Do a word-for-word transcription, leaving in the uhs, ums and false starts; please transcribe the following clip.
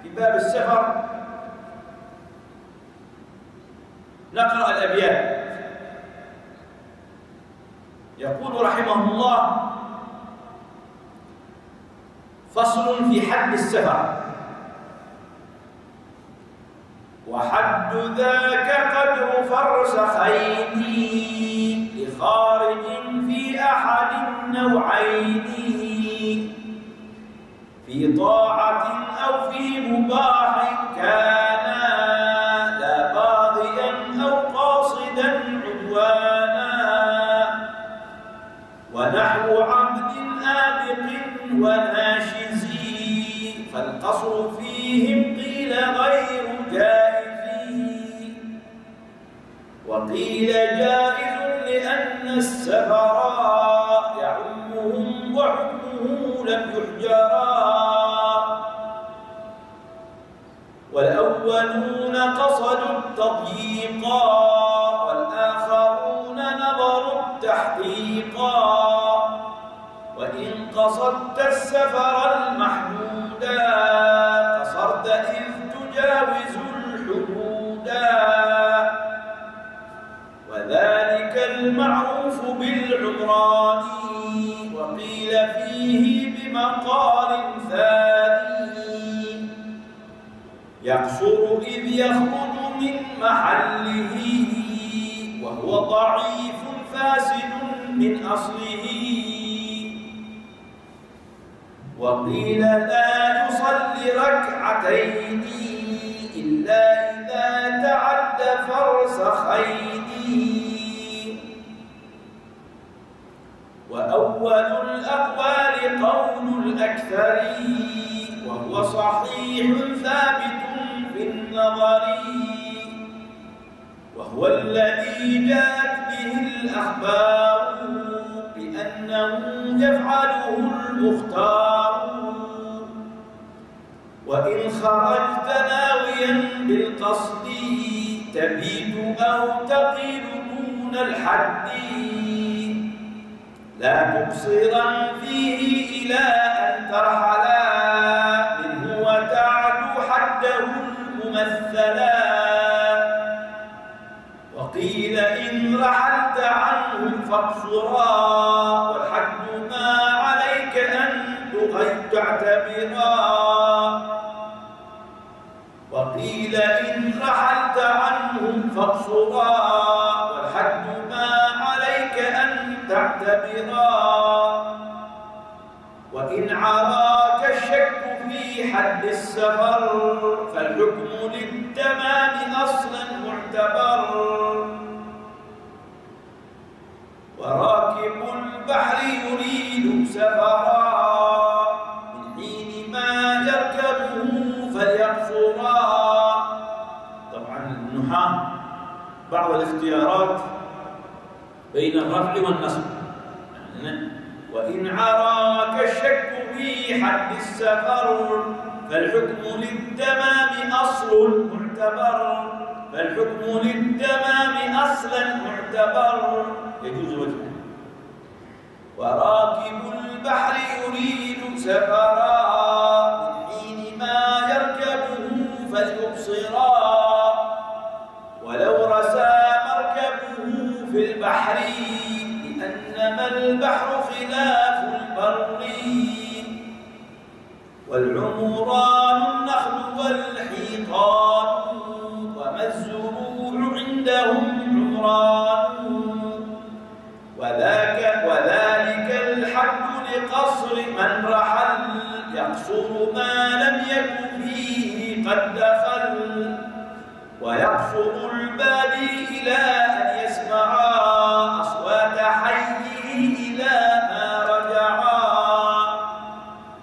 في باب السفر نقرأ الأبيات. يقول رحمه الله: فصل في حد السفر. وحد ذاك قدر فرسخين لخارج في أحد النوعين، في طاعة أو في مباح كان، لا باغيا أو قاصدا عدوانا، ونحو عبد آبق وناشز، فالقصر فيهم قيل غير جائز، وقيل جائز لأن السفر يعمهم وحكمه لم يحجرا، والأولون قصدوا التضييقا، والآخرون نظروا التحقيقا، وإن قصدت السفر المحدودا قصرت إذ تجاوز الحدودا، وذلك المعروف بالعمران، وقيل فيه بمقال ثاني، يقصر إذ يخرج من محله، وهو ضعيف فاسد من أصله، وقيل لا يصلي ركعتين إلا إذا تعد فرسخين، وأول الأقوال قول الأكثر، وهو صحيح ثابت في النظر، وهو الذي جاءت به الأخبار بأنه يفعله المختار، وإن خرجت ناويا بالقصد تبيت أو تقيل دون الحد، لا تقصرا فيه إلى أن ترحلا منه وتعدو حده الممثلا، وقيل إن رحلت عنهم فاقصرا، والحد ما عليك أن تعتبرا، وقيل إن رحلت عنهم فاقصرا، والحد ما عليك أن تعتبرا، وإن عراك الشك في حد السفر فالحكم للتمام أصلا معتبر، وراكب البحر يريد سفرا من حين ما يركبه فليقصرا. طبعا النحاة بعض الاختيارات بين الرفع والنصب، يعني وإن عراك الشك في حد السفر فالحكم للتمام أصل معتبر، فالحكم للتمام أصلا معتبر يجوز وجهه. وراكب البحر يريد سفرا من حين ما يركبه فليقصرا، ولو رسى مركبه في البحر لأنما البحر خلاف البر، والعمران النخل والحيطان، وما الزروع عندهم عمران، وذاك وذلك الحد لقصر من رحل، يقصر ما لم يكن فيه قد دخل، ويقصر البادي إلى